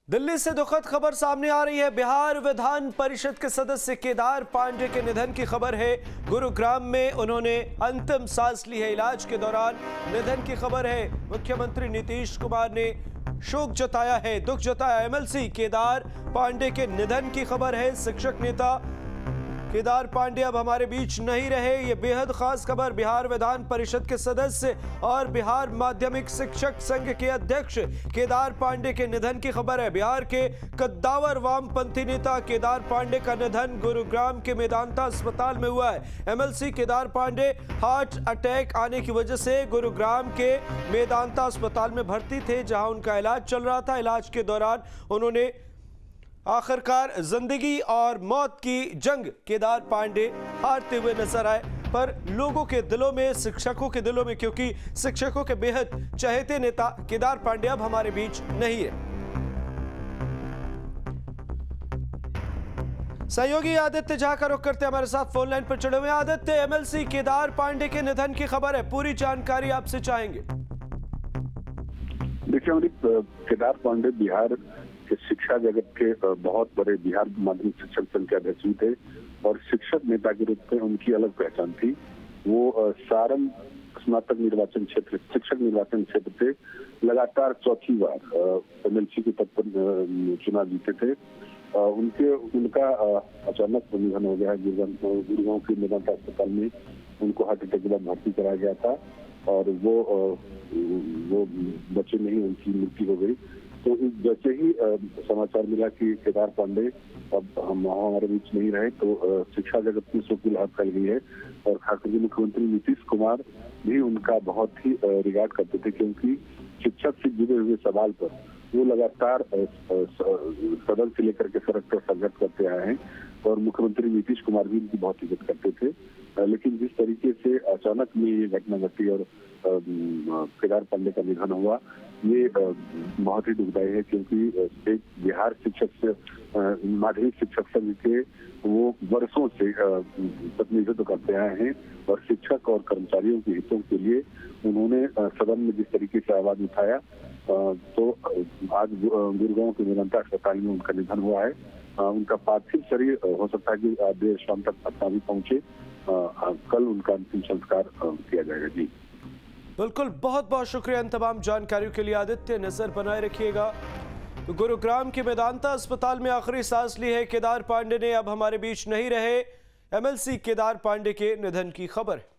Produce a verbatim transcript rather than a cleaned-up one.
दिल्ली से दुखद खबर सामने आ रही है। बिहार विधान परिषद के सदस्य केदार पांडे के निधन की खबर है। गुरुग्राम में उन्होंने अंतिम सांस ली है। इलाज के दौरान निधन की खबर है। मुख्यमंत्री नीतीश कुमार ने शोक जताया है, दुख जताया। एमएलसी केदार पांडे के निधन की खबर है। शिक्षक नेता केदार पांडे अब हमारे बीच नहीं रहे। ये बेहद खास खबर। बिहार विधान परिषद के सदस्य और बिहार माध्यमिक शिक्षक संघ के अध्यक्ष केदार पांडे के निधन की खबर है। बिहार के कद्दावर वामपंथी नेता केदार पांडे का निधन गुरुग्राम के मेदांता अस्पताल में हुआ है। MLC Kedar Pandey heart attack आने की वजह से गुरुग्राम के मेदांता अस्पताल में भर्ती थे, जहां उनका इलाज चल रहा था। इलाज के दौरान उन्होंने आखिरकार जिंदगी और मौत की जंग केदार पांडे हारते हुए नजर आए। पर लोगों के दिलों में, शिक्षकों के दिलों में, क्योंकि शिक्षकों के बेहद चहेते नेता केदार पांडे अब हमारे बीच नहीं है। सहयोगी आदित्य झा का रुख करते हमारे साथ फोन लाइन पर जुड़े हुए। आदित्य, एमएलसी केदार पांडे के निधन की खबर है, पूरी जानकारी आपसे चाहेंगे। देखिए अमृत, केदार पांडे बिहार के शिक्षा जगत के बहुत बड़े बिहार माध्यमिक शिक्षक संघ के अध्यक्ष थे और शिक्षक नेता के रूप में उनकी अलग पहचान थी। वो सारण स्नातक निर्वाचन क्षेत्र शिक्षक निर्वाचन क्षेत्र से लगातार चौथी बार एमएलसी के पद पर चुनाव जीते थे। उनके उनका अचानक निधन हो गया है। गुरुगांव के मेदांता अस्पताल में उनको हार्ट अटैक के बाद भर्ती कराया गया था और वो वो बचे नहीं, उनकी मृत्यु हो गई। तो जैसे ही समाचार मिला कि केदार पांडे अब हम हमारे बीच नहीं रहे, तो शिक्षा जगत में शोक की लहर फैल गई है। और खासकर मुख्यमंत्री नीतीश कुमार भी उनका बहुत ही रिगार्ड करते थे, क्योंकि शिक्षक से जुड़े हुए सवाल पर वो लगातार सदन से लेकर के सड़क पर संघर्ष करते आए हैं और मुख्यमंत्री नीतीश कुमार भी उनकी बहुत इज्जत करते थे। लेकिन जिस तरीके से अचानक में ये घटना घटी और केदार पांडे का निधन हुआ, ये बहुत ही दुखदायी है, क्योंकि एक बिहार शिक्षक से माध्यमिक शिक्षक संघ के वो वर्षों से प्रतिनिधित्व करते आए हैं और शिक्षक और कर्मचारियों के हितों के लिए उन्होंने सदन में जिस तरीके से आवाज उठाया, तो आज गुरुगांव के मेदांता अस्पताल में उनका निधन हुआ है। उनका पार्थिव शरीर हो सकता है कि देर शाम तक पटना भी पहुंचे। कल उनका अंतिम संस्कार किया जाएगा। जी बिल्कुल, बहुत बहुत शुक्रिया इन तमाम जानकारियों के लिए आदित्य। नजर बनाए रखिएगा। तो गुरुग्राम के मेदांता अस्पताल में आखिरी सांस ली है केदार पांडे ने, अब हमारे बीच नहीं रहे। एमएलसी केदार पांडे के निधन की खबर।